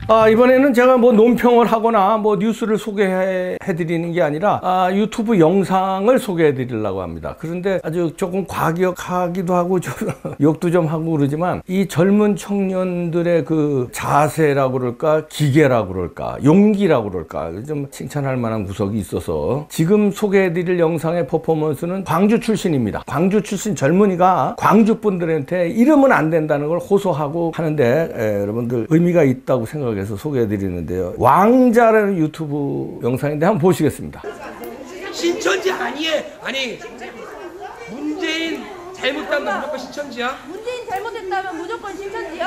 이번에는 제가 뭐 논평을 하거나 뭐 뉴스를 소개해 드리는 게 아니라 유튜브 영상을 소개해 드리려고 합니다. 그런데 아주 조금 과격하기도 하고 좀 욕도 좀 하고 그러지만 이 젊은 청년들의 그 자세라고 그럴까, 기계라고 그럴까, 용기라고 그럴까 좀 칭찬할 만한 구석이 있어서 지금 소개해 드릴 영상의 퍼포먼스는 광주 출신입니다. 광주 출신 젊은이가 광주 분들한테 이러면 안 된다는 걸 호소하고 하는데 여러분들 의미가 있다고 생각해서 소개해 드리는데요. 왕자라는 유튜브 영상인데 한번 보시겠습니다. 신천지 아니에. 아니 문재인 잘못했다면 무조건 신천지야? 문재인 잘못했다면 무조건 신천지요?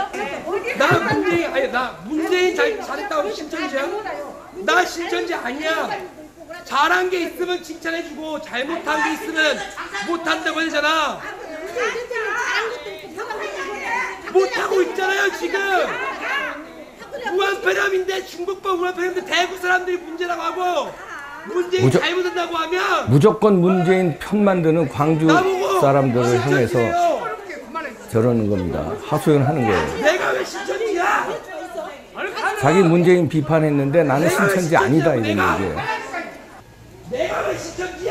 나 문재인 잘했다고 신천지야? 나 신천지 아니야. 잘한 게 있으면 칭찬해주고 잘못한 게 있으면 못한다고 하잖아. 못하고 있잖아요 지금. 무한폐렴인데 중국법 무한폐렴인데 대구 사람들이 문제라고 하고 문재인 잘못한다고 하면 무조건 문재인 편 만드는 광주 사람들을 향해서 저러는 겁니다. 하소연하는 거예요. 내가 왜 신천지야? 자기 문재인 비판했는데 나는 신천지 아니다 이런 얘기예요. 내가 왜 신천지야?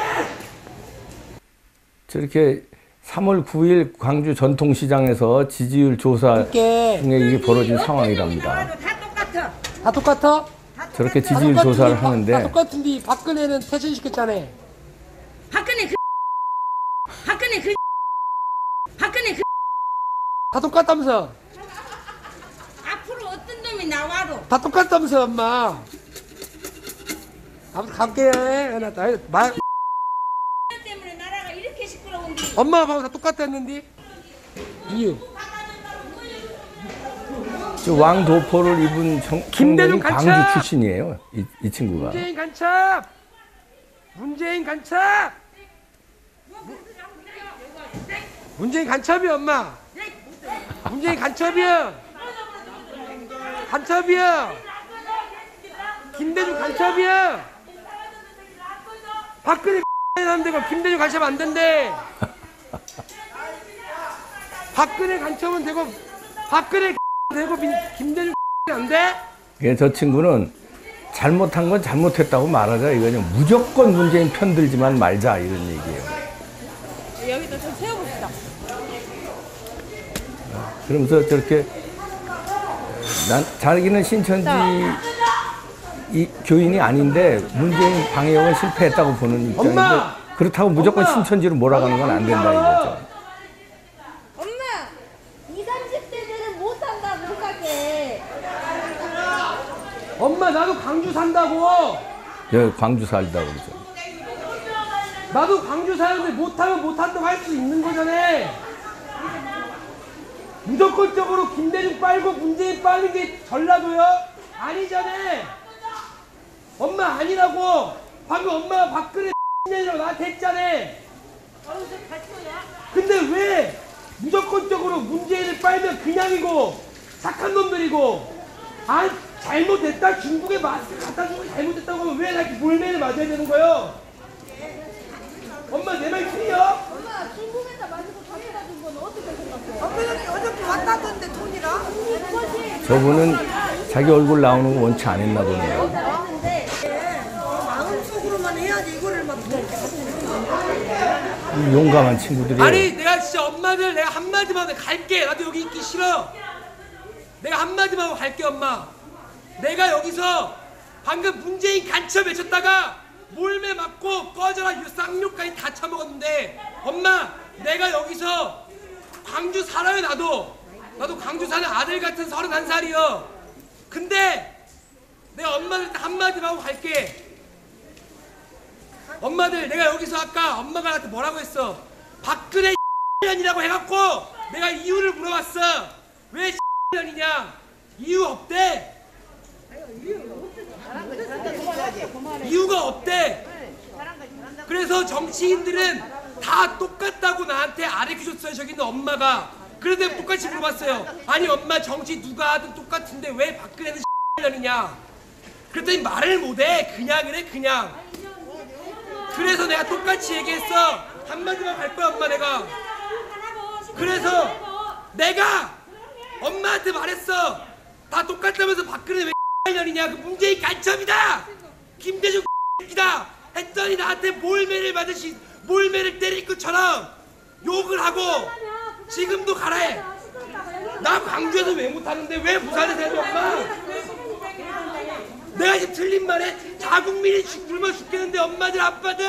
저렇게 3월 9일 광주 전통시장에서 지지율 조사 중에 이게 벌어진 상황이랍니다. 다 똑같아? 저렇게 지지율 조사를 하는데 다 똑같은데 박근혜는 퇴진시켰잖아. 박근혜 다 똑같다면서. 앞으로 어떤 놈이 나와도 다 똑같다면서 엄마. 아무튼 갈게요. 때문에 나라가 이렇게 시끄러운데 엄마하고 다 똑같았는데. 이유. 저 왕도포를 입은 청년이 광주 출신이에요. 이 친구가. 문재인 간첩. 문재인 간첩이 엄마. 문재인 간첩이야. 김대중 간첩이야. 박근혜 남대고 김대중 간첩 안 된대. 박근혜 간첩은 되고 박근혜 되고 김대중 안 돼? 예, 저 친구는 잘못한 건 잘못했다고 말하자 이거는 무조건 문재인 편들지만 말자 이런 얘기예요. 여기다 좀 세워봅시다. 그러면서 저렇게 자기는 신천지 이 교인이 아닌데 문재인 방해역은 실패했다고 보는 입장인데 엄마! 그렇다고 무조건 신천지로 몰아가는 건 안 된다 이거죠. 엄마! 20, 30대들은 못 산다 못 가게. 엄마 나도 광주 산다고. 여기 광주 살다 그러죠. 나도 광주 사는데 못하면 못한다고 할 수 있는 거잖아. 무조건적으로 김대중 빨고 문재인 빨는 게 전라도요? 아니잖아. 엄마 아니라고. 방금 엄마가 박근혜 년이라고 나한테 했잖아. 근데 왜 무조건적으로 문재인을 빨면 그냥이고 착한 놈들이고 잘못했다 중국에 마스크 갖다 주고 잘못했다고 하면 왜 이렇게 몰매를 맞아야 되는 거예요? 엄마 내 말 틀려? 엄마 중국에다 마시고 가져다 준 건 어떻게 생각해? 어머니 어저께 왔다던데 돈이랑? 저분은 자기 얼굴 나오는 거 원치 안 했나 보네요. 마음속으로만 해야지 이거를 막 용감한 친구들이에요. 아니 내가 진짜 엄마들 내가 한마디만 하고 갈게. 나도 여기 있기 싫어. 내가 한마디만 하고 갈게. 엄마 내가 여기서 방금 문재인 간첩 외쳤다가 몰매 맞고 꺼져라 쌍욕까지 다 처먹었는데 엄마 내가 여기서 광주 살아요. 나도 광주 사는 아들 같은 31살이요 근데 내가 엄마들한테 한마디만 하고 갈게. 엄마들 내가 여기서 아까 엄마가 나한테 뭐라고 했어. 박근혜 년이라고 해갖고 내가 이유를 물어봤어. 왜 년이냐. 이유 없대. 이유가 없대. 그래서 정치인들은 다 똑같다고 나한테 가르쳐줬어요. 저기 있는 엄마가. 그런데 똑같이 물어봤어요. 아니 엄마 정치 누가 하든 똑같은데 왜 박근혜는 년이냐. 그랬더니 말을 못해. 그냥 이래 그냥. 그래서 내가 똑같이 얘기했어. 한마디만 할 거야 엄마 내가. 그래서 내가 엄마한테 말했어. 다 똑같다면서 박근혜 왜 년이냐 그 문재인 간첩이다. 김대중 이다 했더니 나한테 몰매를 때릴 것처럼 욕을 하고 지금도 가라 해. 나 광주에서 왜 못하는데 왜 부산에서 해도 엄마? 내가 지금 틀린 말에 자국민이 굶어 죽겠는데 엄마들 아빠들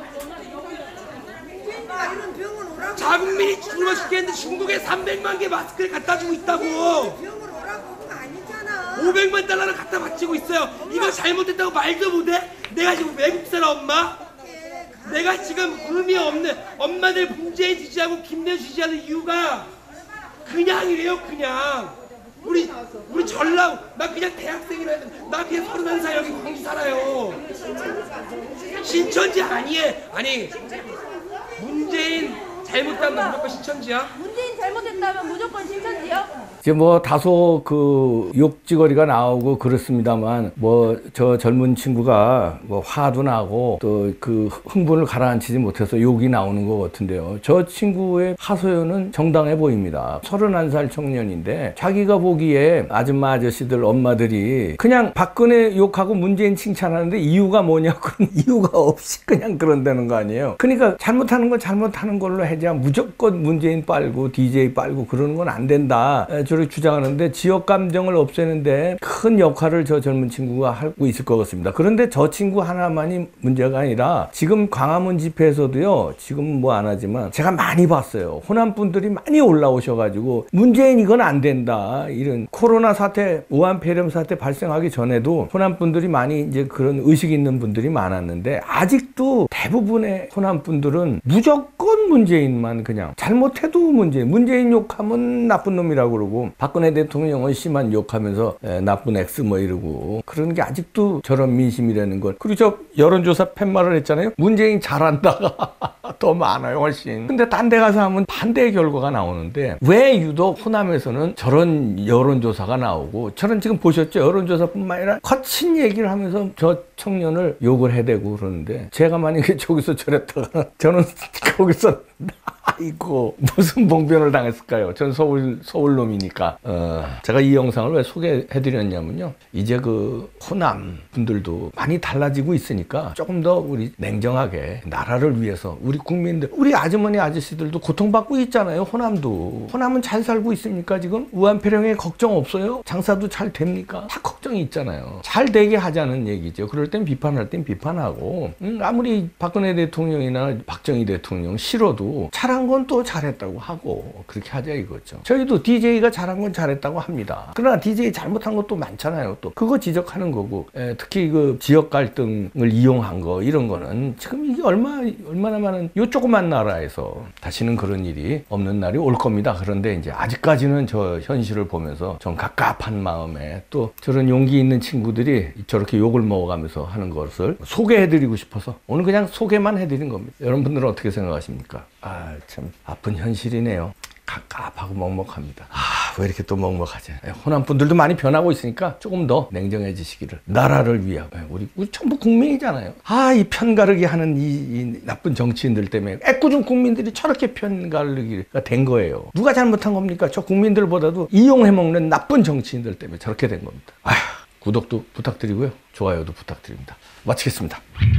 이런 병원 오라고. 자국민이 굶어 죽겠는데 중국에 300만 개 마스크를 갖다 주고 있다고. 병원 오라고 온 거 아니잖아. 500만 달러를 갖다 바치고 있어요. 이거 잘못했다고 말도 못해? 내가 지금 외국 살아 엄마? 내가 지금 의미 없는 엄마들 문재인 지지하고 김대중 지지하는 이유가 그냥이래요. 그냥 우리 전라우 나 그냥 대학생이라 나 그냥 31살 여기 광주 살아요. 신천지 아니 문재인 잘못하면 무조건 신천지야? 문재인 잘못했다면 무조건 신천지요? 이제 뭐 다소 그 욕지거리가 나오고 그렇습니다만 뭐 저 젊은 친구가 뭐 화도 나고 또 그 흥분을 가라앉히지 못해서 욕이 나오는 것 같은데요. 저 친구의 하소연은 정당해 보입니다. 31살 청년인데 자기가 보기에 아줌마 아저씨들 엄마들이 그냥 박근혜 욕하고 문재인 칭찬하는데 이유가 뭐냐 그런 이유가 없이 그냥 그런다는 거 아니에요. 그러니까 잘못하는 건 잘못하는 걸로 해야 무조건 문재인 빨고 DJ 빨고 그러는 건 안 된다. 저렇게 주장하는데 지역 감정을 없애는데 큰 역할을 저 젊은 친구가 하고 있을 것 같습니다. 그런데 저 친구 하나만이 문제가 아니라 지금 광화문 집회에서도요. 지금 뭐 안 하지만 제가 많이 봤어요. 호남 분들이 많이 올라오셔가지고 문재인 이건 안 된다. 이런 코로나 사태, 우한 폐렴 사태 발생하기 전에도 호남 분들이 많이 이제 그런 의식 있는 분들이 많았는데 아직도 대부분의 호남 분들은 무조건 문재인만 그냥 잘못해도 문재인 욕하면 나쁜 놈이라고 그러고 박근혜 대통령은 심한 욕하면서 나쁜 X 뭐 이러고 그런 게 아직도 저런 민심이라는 걸. 그리고 저 여론조사 팻말을 했잖아요. 문재인 잘한다가 더 많아요 훨씬. 근데 딴 데 가서 하면 반대의 결과가 나오는데 왜 유독 호남에서는 저런 여론조사가 나오고 저는 지금 보셨죠? 여론조사뿐만 아니라 거친 얘기를 하면서 저 청년을 욕을 해대고 그러는데 제가 만약에 저기서 저랬다가 저는 거기서 아이고 무슨 봉변을 당했을까요? 전 서울 놈이니까. 제가 이 영상을 왜 소개해드렸냐면요. 이제 그 호남 분들도 많이 달라지고 있으니까 조금 더 우리 냉정하게 나라를 위해서 우리 국민들, 우리 아주머니 아저씨들도 고통받고 있잖아요. 호남도. 호남은 잘 살고 있습니까 지금? 우한폐렴에 걱정 없어요? 장사도 잘 됩니까? 다 걱정이 있잖아요. 잘 되게 하자는 얘기죠. 그럴 땐 비판할 땐 비판하고 아무리 박근혜 대통령이나 박정희 대통령 싫어도 잘한 건 또 잘했다고 하고 그렇게 하자 이거죠. 저희도 DJ가 잘한 건 잘했다고 합니다. 그러나 DJ 잘못한 것도 많잖아요. 또 그거 지적하는 거고 특히 그 지역 갈등을 이용한 거 이런 거는 지금 이게 얼마나 많은 요 조그만 나라에서 다시는 그런 일이 없는 날이 올 겁니다. 그런데 이제 아직까지는 저 현실을 보면서 좀 갑갑한 마음에 또 저런 용기 있는 친구들이 저렇게 욕을 먹어가면서 하는 것을 소개해드리고 싶어서 오늘 그냥 소개만 해드린 겁니다. 여러분들은 어떻게 생각하십니까? 참 아픈 현실이네요. 갑갑하고 먹먹합니다. 왜 이렇게 또 먹먹하지? 호남 분들도 많이 변하고 있으니까 조금 더 냉정해지시기를. 나라를 위하여. 우리 전부 국민이잖아요. 이 편가르기 하는 이 나쁜 정치인들 때문에 애꿎은 국민들이 저렇게 편가르기가 된 거예요. 누가 잘못한 겁니까? 저 국민들보다도 이용해먹는 나쁜 정치인들 때문에 저렇게 된 겁니다. 구독도 부탁드리고요. 좋아요도 부탁드립니다. 마치겠습니다.